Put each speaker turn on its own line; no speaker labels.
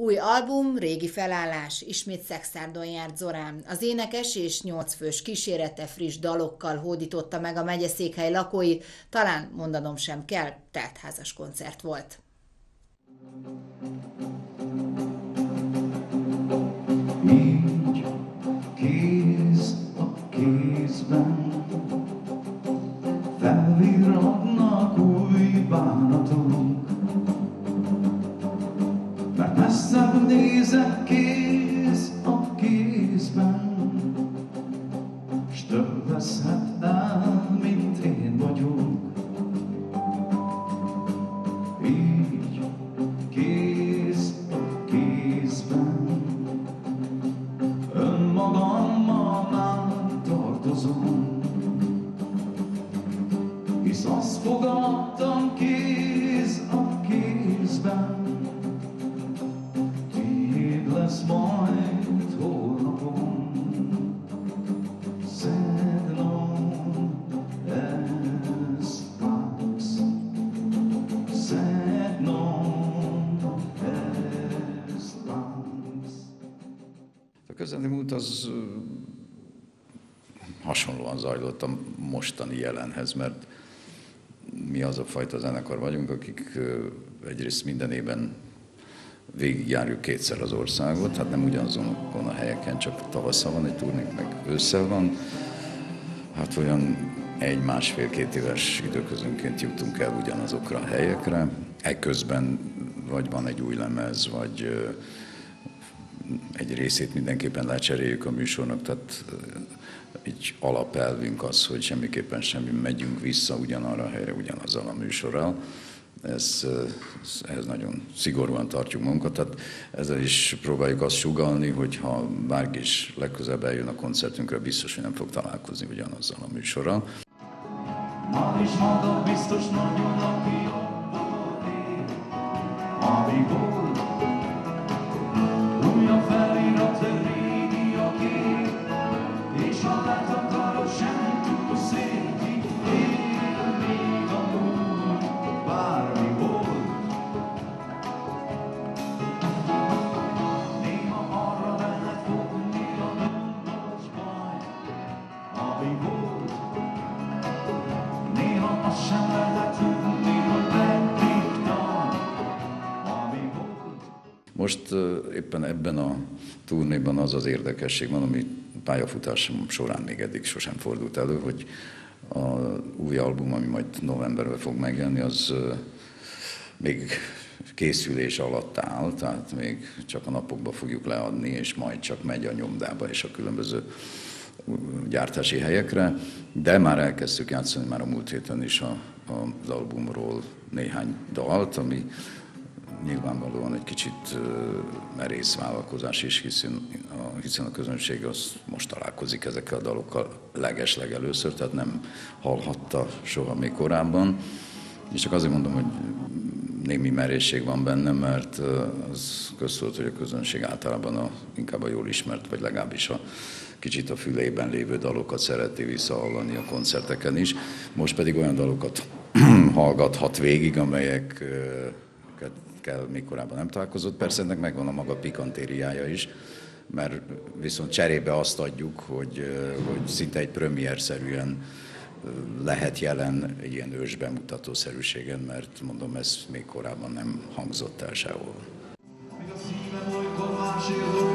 Új album, régi felállás, ismét Szexárdon járt Zorán. Az énekes és 8 fős kísérete friss dalokkal hódította meg a megyeszékhely lakói, talán mondanom sem kell, teltházas koncert volt.
Így kéz a kézben felvillannak új bánatok, mert messzebb nézek kéz a kézben, s több veszhet el, mint én vagyok. Így kéz a kézben önmagammal nem tartozom, hisz azt fogadtam kéz a kézben, tiéd lesz majd holnapom. Said long as pax, said long as pax. A közelmúlt az hasonlóan zajlott a mostani jelenhez, mert mi az a fajta zenekar vagyunk, akik egyrészt minden évben végigjárjuk kétszer az országot, hát nem ugyanazon a helyeken, csak tavasszal van egy turnénk, meg ősszel van. Hát olyan 1-1,5-2 éves időközönként jutunk el ugyanazokra a helyekre. Ekközben vagy van egy új lemez, vagy egy részét mindenképpen lecseréljük a műsornak, tehát egy alapelvünk az, hogy semmiképpen semmi megyünk vissza ugyanarra a helyre, ugyanazzal a műsorral. Ehhez nagyon szigorúan tartjuk magunkat, tehát ezzel is próbáljuk azt sugallni, hogy ha bárki is legközelebb eljön a koncertünkre, biztos, hogy nem fog találkozni ugyanazzal a műsorral. Már is magam biztos nagyon, aki abból él, amikor újabb felirat régi a kép, és ha letakarod, sem túl szép, itt él még a múlt, bármi volt. Néha arra lehet fogni a gondos baj, ami volt. Néha azt sem lehet tudni, hogy meddig tart, ami volt. Most éppen ebben a turnéban az az érdekesség van, ami pályafutásom során még eddig sosem fordult elő, hogy az új album, ami majd novemberben fog megjelenni, az még készülés alatt áll, tehát még csak a napokban fogjuk leadni, és majd csak megy a nyomdába és a különböző gyártási helyekre, de már elkezdtük játszani már a múlt héten is az albumról néhány dalt, ami nyilvánvalóan egy kicsit merész vállalkozás is, hiszen a közönség az most találkozik ezekkel a dalokkal legeslegelőször, tehát nem hallhatta soha még korábban. És csak azért mondom, hogy némi merészség van bennem, mert az köztudott, hogy a közönség általában inkább a jól ismert, vagy legalábbis kicsit a fülében lévő dalokat szereti visszahallani a koncerteken is. Most pedig olyan dalokat hallgathat végig, amelyekkel még korábban nem találkozott. Persze ennek megvan a maga pikantériája is, mert viszont cserébe azt adjuk, hogy szinte egy premierszerűen lehet jelen egy ilyen ős bemutatószerűségen, mert mondom, ez még korábban nem hangzott el sehol.